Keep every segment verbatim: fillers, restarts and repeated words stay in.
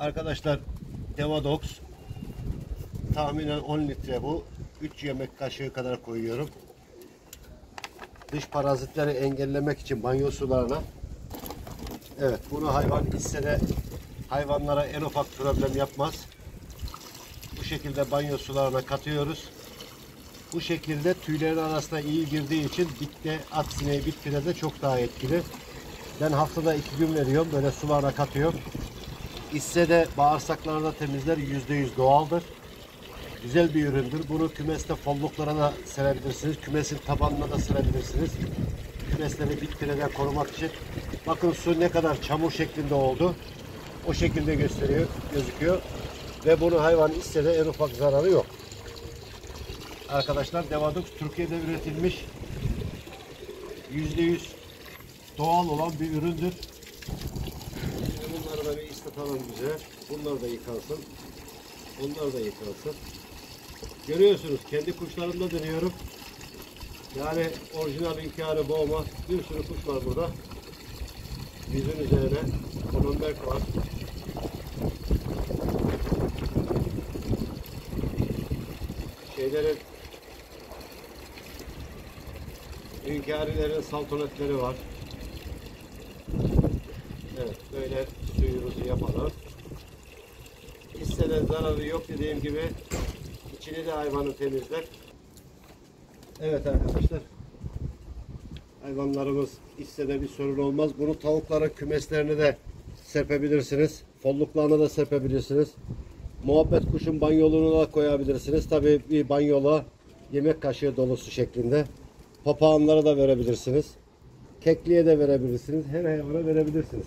Arkadaşlar, Devadox tahminen on litre bu. üç yemek kaşığı kadar koyuyorum. Dış parazitleri engellemek için banyo sularına. Evet, bunu hayvan içse de hayvanlara en ufak problem yapmaz. Bu şekilde banyo sularına katıyoruz. Bu şekilde tüylerin arasına iyi girdiği için bitte, at sineği, bit pirede çok daha etkili. Ben haftada iki gün veriyorum. Böyle sularına katıyorum. İçse de bağırsaklarını da temizler. yüzde yüz doğaldır. Güzel bir üründür. Bunu kümeste folluklara da serebilirsiniz. Kümesin tabanına da serebilirsiniz. Kümesleri bit pireden korumak için. Bakın su ne kadar çamur şeklinde oldu. O şekilde gösteriyor, gözüküyor. Ve bunu hayvan içse de en ufak zararı yok. Arkadaşlar, Devadox Türkiye'de üretilmiş yüzde yüz doğal olan bir üründür. Bunları da bir ıslatalım güzel. Bunlar da yıkansın. Bunlar da yıkansın. Görüyorsunuz, kendi kuşlarımda deniyorum. Yani orijinal hünkârı boğma bir sürü kuş var burada. Yüzün üzerine kononberk var. Şeylerin hünkârilerin saltonetleri var. Evet, böyle suyumuzu yapalım. İçse zararı yok dediğim gibi, içini de hayvanı temizler. Evet arkadaşlar, hayvanlarımız içse de bir sorun olmaz. Bunu tavukların kümeslerine de serpebilirsiniz. Folluklarına da serpebilirsiniz. Muhabbet kuşun banyoluğuna da koyabilirsiniz. Tabii bir banyola yemek kaşığı dolusu şeklinde. Papağanlara da verebilirsiniz. Kekliğe de verebilirsiniz. Her hayvana verebilirsiniz.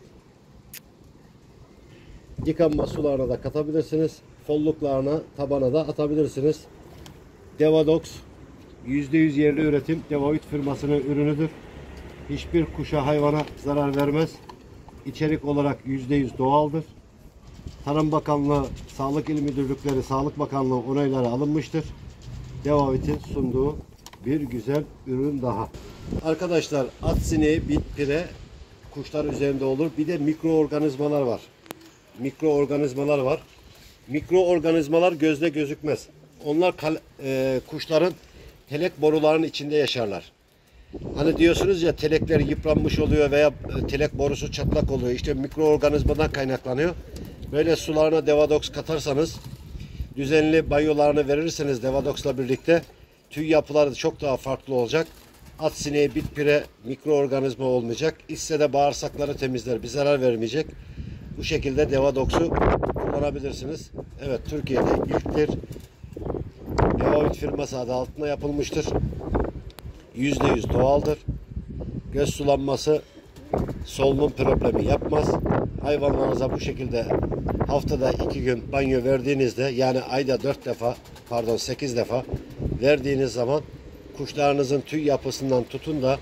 Yıkanma sularına da katabilirsiniz. Folluklarına, tabana da atabilirsiniz. Devadox yüzde yüz yerli üretim Devavit firmasının ürünüdür. Hiçbir kuşa, hayvana zarar vermez. İçerik olarak yüzde yüz doğaldır. Tarım Bakanlığı, Sağlık İl Müdürlükleri, Sağlık Bakanlığı onayları alınmıştır. Devavit'in sunduğu bir güzel ürün daha. Arkadaşlar, at sineği, bit pire kuşlar üzerinde olur. Bir de mikroorganizmalar var. Mikroorganizmalar var. Mikroorganizmalar gözle gözükmez. Onlar e, kuşların telek borularının içinde yaşarlar. Hani diyorsunuz ya, telekler yıpranmış oluyor veya telek borusu çatlak oluyor. İşte mikroorganizmadan kaynaklanıyor. Böyle sularına Devadox katarsanız, düzenli banyolarını verirseniz Devadox'la birlikte, tüy yapıları çok daha farklı olacak. At sineği, bit pire mikroorganizma olmayacak. İçse de bağırsakları temizler, bir zarar vermeyecek. Bu şekilde Devadox'u kullanabilirsiniz. Evet, Türkiye'de ilktir. Devavit firması adı altında yapılmıştır. yüzde yüz doğaldır. Göz sulanması, solunum problemi yapmaz. Hayvanlarınıza bu şekilde haftada iki gün banyo verdiğinizde, yani ayda dört defa, pardon sekiz defa verdiğiniz zaman kuşlarınızın tüy yapısından tutun da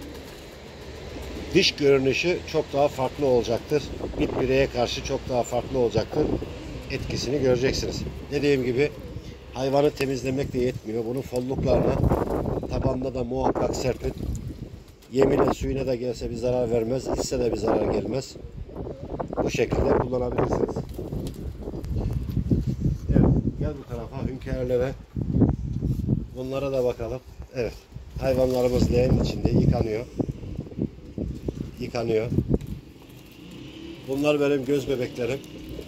dış görünüşü çok daha farklı olacaktır. Bit pireye karşı çok daha farklı olacaktır. Etkisini göreceksiniz. Dediğim gibi, hayvanı temizlemek de yetmiyor. Bunu folluklarına, tabanına da muhakkak serpin. Yemine, suyuna da gelse bir zarar vermez. İçse de bir zarar gelmez. Bu şekilde kullanabilirsiniz. Evet, gel bu tarafa, hünkârlara. Bunlara da bakalım. Evet, hayvanlarımız leğenin içinde yıkanıyor. Yıkanıyor. Bunlar benim göz bebeklerim.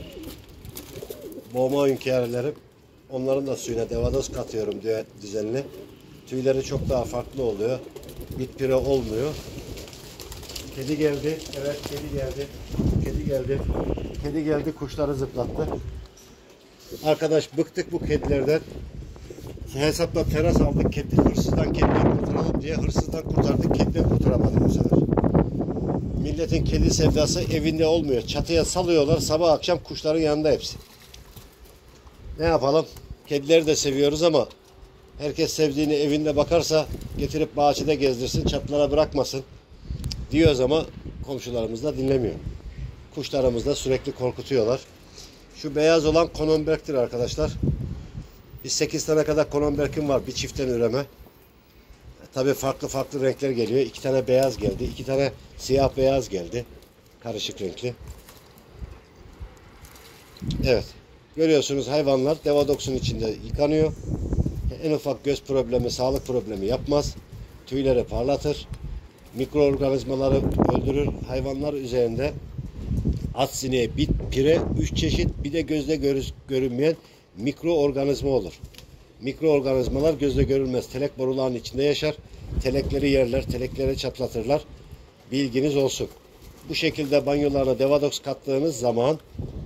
Boğma hünkârlerim. Onların da suyuna Devadox katıyorum düzenli. Tüyleri çok daha farklı oluyor. Bit pire olmuyor. Kedi geldi. Evet, kedi geldi. Kedi geldi. Kedi geldi, kuşları zıplattı. Arkadaş, bıktık bu kedilerden. Hesapla teras aldık. Kedi, hırsızdan kediden kurtaralım diye hırsızdan kurtardık. Kediden kurtaramadık bu sefer. Milletin kedi sevdası evinde olmuyor. Çatıya salıyorlar. Sabah akşam kuşların yanında hepsi. Ne yapalım? Kedileri de seviyoruz ama herkes sevdiğini evinde bakarsa getirip bahçede gezdirsin, çatılara bırakmasın diyoruz ama komşularımız da dinlemiyor. Kuşlarımız da sürekli korkutuyorlar. Şu beyaz olan kononberk'tir arkadaşlar. Bir sekiz tane kadar kononberk'im var bir çiftten üreme. Tabii farklı farklı renkler geliyor. İki tane beyaz geldi. İki tane siyah beyaz geldi. Karışık renkli. Evet. Görüyorsunuz hayvanlar Devadox'un içinde yıkanıyor. En ufak göz problemi, sağlık problemi yapmaz. Tüyleri parlatır. Mikroorganizmaları öldürür. Hayvanlar üzerinde at, sineği, bit, pire, üç çeşit, bir de gözle görünmeyen mikroorganizma olur. Mikroorganizmalar gözle görülmez telek borularının içinde yaşar. Telekleri yerler, telekleri çatlatırlar. Bilginiz olsun. Bu şekilde banyolarına Devadox kattığınız zaman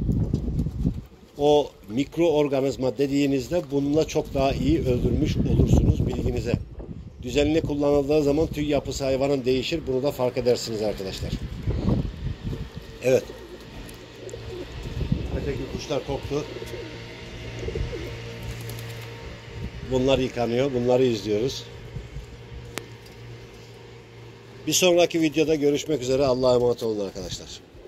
o mikroorganizma dediğinizde bununla çok daha iyi öldürmüş olursunuz, bilginize. Düzenli kullanıldığı zaman tüy yapısı hayvanın değişir. Bunu da fark edersiniz arkadaşlar. Evet. Öteki kuşlar koktu. Bunlar yıkanıyor. Bunları izliyoruz. Bir sonraki videoda görüşmek üzere. Allah'a emanet olun arkadaşlar.